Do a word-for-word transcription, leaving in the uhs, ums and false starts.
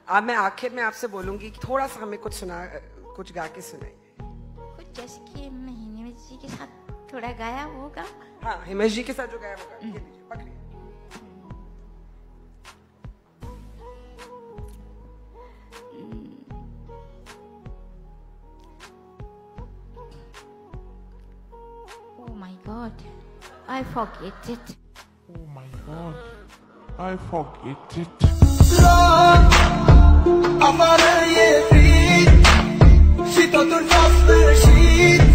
अब मैं आखिर में आपसे बोलूंगी कि थोड़ा सा हमें कुछ सुना कुछ गा के सुनाइए। कुछ जैसे कि हिमेश जी के साथ थोड़ा गाया होगा। हाँ, हिमेश जी के साथ जो गाया होगा। ये लीजिए, पकड़िए। Oh my God, I forget it. Oh my God, I forget it. Afară e frig și totul s-a sfârșit.